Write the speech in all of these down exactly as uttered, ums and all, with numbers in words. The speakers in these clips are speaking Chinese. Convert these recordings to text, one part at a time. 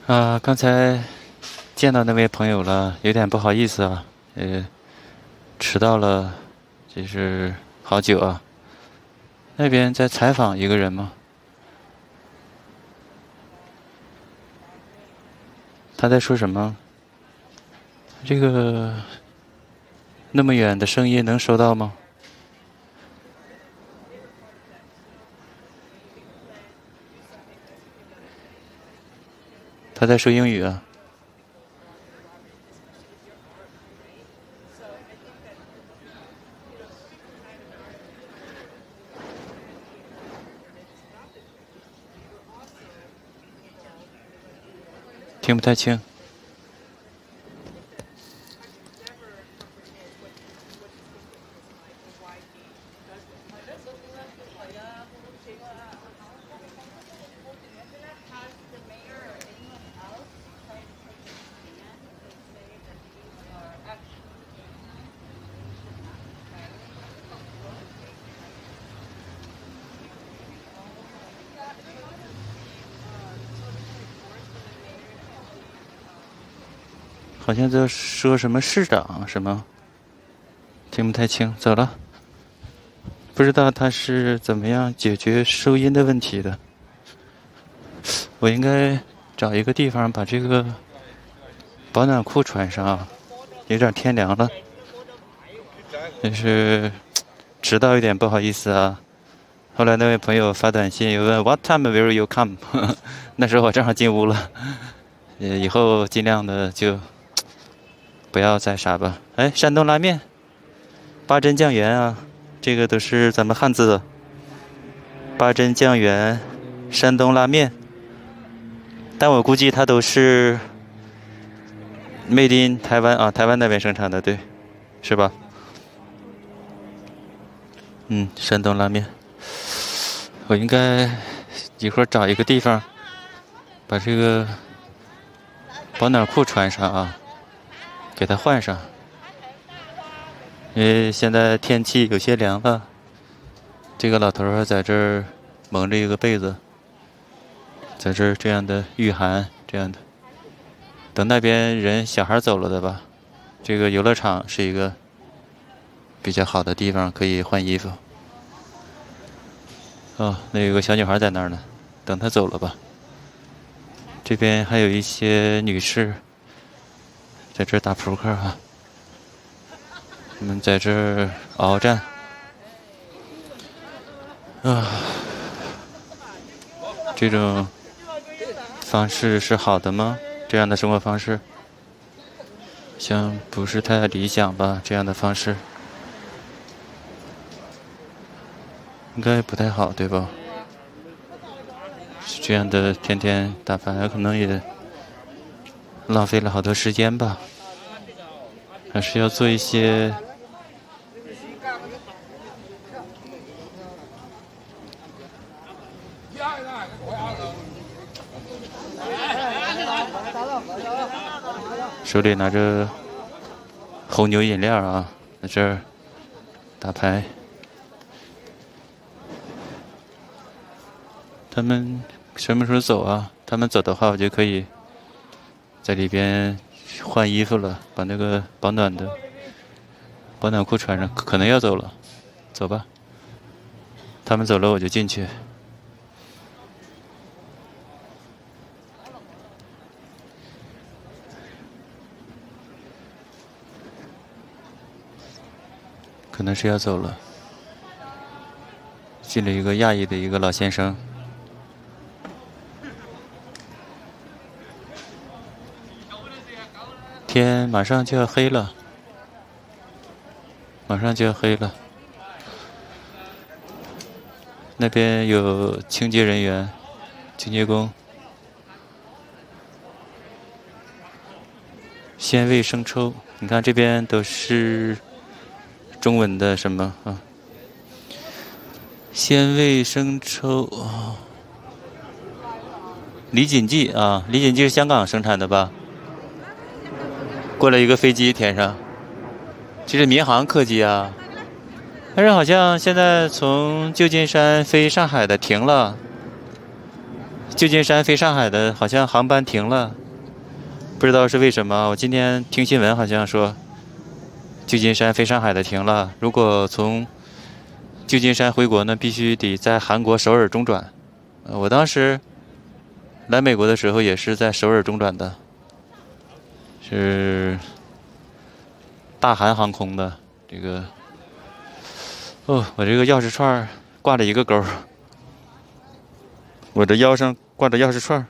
啊，刚才见到那位朋友了，有点不好意思啊，呃，迟到了，就是好久啊。那边在采访一个人吗？他在说什么？这个那么远的声音能收到吗？他在说英语啊。听不太清。好像在说什么市长什么，听不太清，走了。不知道他是怎么样解决收音的问题的。我应该找一个地方把这个保暖裤穿上啊，有点天凉了。真是迟到一点不好意思啊。后来那位朋友发短信又问 What time will you come？ 那时候我正好进屋了。呃，以后尽量的就不要再傻吧。哎，山东拉面，八珍酱圆啊，这个都是咱们汉字的。八珍酱圆，山东拉面。但我估计它都是 made in 台湾啊，台湾那边生产的，对，是吧？嗯，山东拉面。我应该一会儿找一个地方，把这个保暖裤穿上啊，给它换上。因为现在天气有些凉了，这个老头儿在这儿蒙着一个被子，在这儿这样的御寒，这样的。等那边人小孩走了的吧，这个游乐场是一个比较好的地方，可以换衣服。哦，那有个小女孩在那儿呢，等她走了吧。这边还有一些女士在这儿打扑克啊，我们在这儿鏖战。啊，这种方式是好的吗？这样的生活方式，好像不是太理想吧？这样的方式应该不太好，对吧？这样的天天打牌，可能也浪费了好多时间吧。还是要做一些手里拿着红牛饮料啊，在这儿打牌。他们什么时候走啊？他们走的话，我就可以在里边换衣服了，把那个保暖的保暖裤穿上。可能要走了，走吧。他们走了，我就进去。可能是要走了。进了一个亚裔的一个老先生。天马上就要黑了，马上就要黑了。那边有清洁人员、清洁工。鲜味生抽，你看这边都是中文的什么啊？鲜味生抽，哦、李锦记啊，李锦记是香港生产的吧？过来一个飞机，天上，这是民航客机啊。但是好像现在从旧金山飞上海的停了， 旧金山飞上海的好像航班停了，不知道是为什么。我今天听新闻好像说，旧金山飞上海的停了。如果从旧金山回国呢，必须得在韩国首尔中转。呃，我当时来美国的时候也是在首尔中转的，是大韩航空的这个。哦，我这个钥匙串挂着一个钩，我的腰上挂着钥匙串，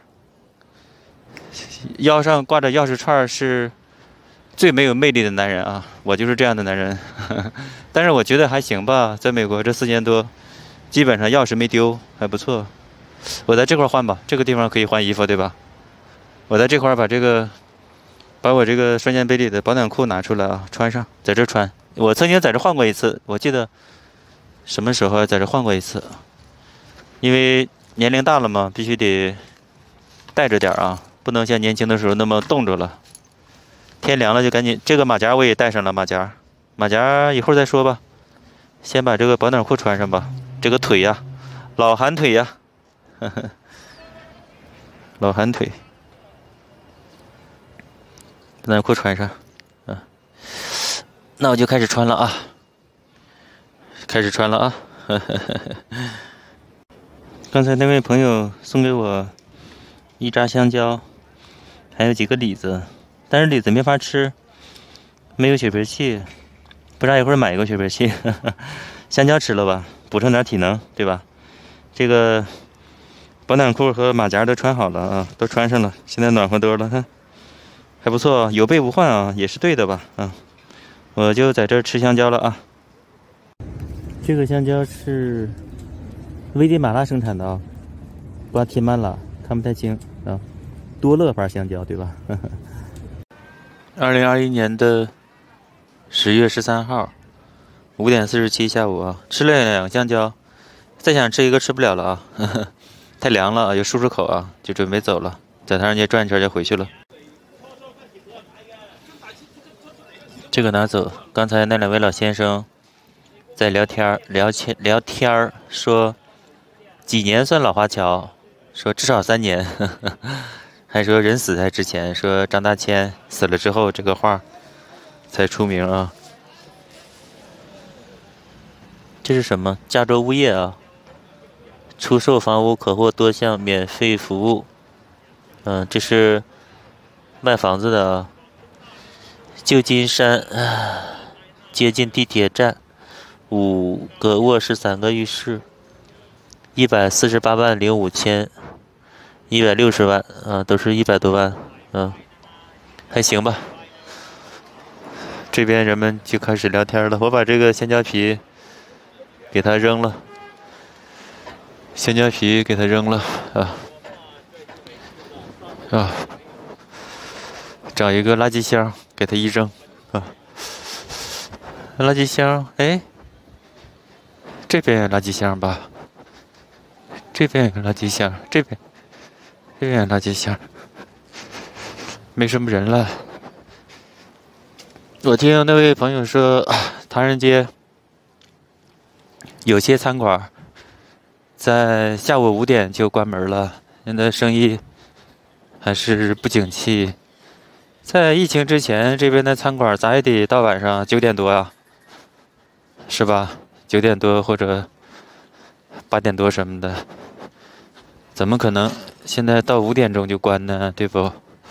腰上挂着钥匙串是最没有魅力的男人啊！我就是这样的男人。但是我觉得还行吧，在美国这四年多，基本上钥匙没丢，还不错。我在这块换吧，这个地方可以换衣服，对吧？我在这块把这个，把我这个双肩背里的保暖裤拿出来啊，穿上，在这穿。我曾经在这换过一次，我记得什么时候在这换过一次？因为年龄大了嘛，必须得带着点啊，不能像年轻的时候那么冻着了。天凉了就赶紧，这个马甲我也带上了，马甲，马甲一会儿再说吧，先把这个保暖裤穿上吧。这个腿呀，老寒腿呀，呵呵，老寒腿，保暖裤穿上，啊，那我就开始穿了啊，开始穿了啊，呵呵呵呵。刚才那位朋友送给我一扎香蕉，还有几个李子。但是李子没法吃，没有雪皮器，不然一会儿买一个雪皮器。呵呵，香蕉吃了吧，补充点体能，对吧？这个保暖裤和马甲都穿好了啊，都穿上了，现在暖和多了，看还不错，有备无患啊，也是对的吧？啊，我就在这儿吃香蕉了啊。这个香蕉是危地马拉生产的啊，瓜提曼拉看不太清啊，多乐牌香蕉对吧？呵呵。二零二一年的十月十三号，五点四十七下午啊，吃了两个香蕉，再想吃一个吃不了了啊，呵呵，太凉了啊，又漱漱口啊，就准备走了，在唐人街转一圈就回去了。这个拿走，刚才那两位老先生在聊天聊天聊天说几年算老华侨，说至少三年。呵呵，还说人死在之前，说张大千死了之后这个画才出名啊。这是什么？加州物业啊，出售房屋可获多项免费服务。嗯，这是卖房子的啊。旧金山啊，接近地铁站，五个卧室，三个浴室，一百四十八万零五千。一百六十万啊，都是一百多万，嗯、啊，还行吧。这边人们就开始聊天了。我把这个香蕉皮给他扔了，香蕉皮给他扔了啊啊！找一个垃圾箱给他一扔啊！垃圾箱，哎，这边有垃圾箱吧？这边有个垃圾箱，这边。这边垃圾箱，没什么人了。我听那位朋友说，唐人街有些餐馆在下午五点就关门了，现在生意还是不景气。在疫情之前，这边的餐馆咋也得到晚上九点多呀，是吧？九点多或者八点多什么的。怎么可能现在到五点钟就关呢？对不？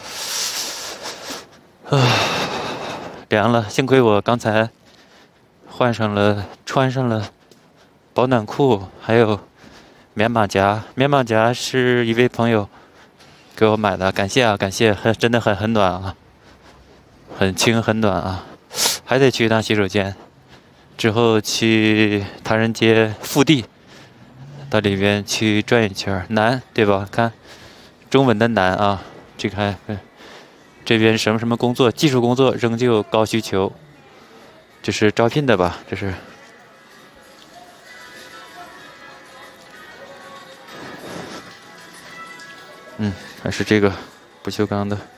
啊，凉了，幸亏我刚才换上了、穿上了保暖裤，还有棉马甲。棉马甲是一位朋友给我买的，感谢啊，感谢，很真的很很暖啊，很轻很暖啊。还得去一趟洗手间，之后去唐人街腹地。到里面去转一圈，难对吧？看中文的难啊，这个还这边什么什么工作，技术工作仍旧高需求，这是招聘的吧？这是，嗯，还是这个不锈钢的。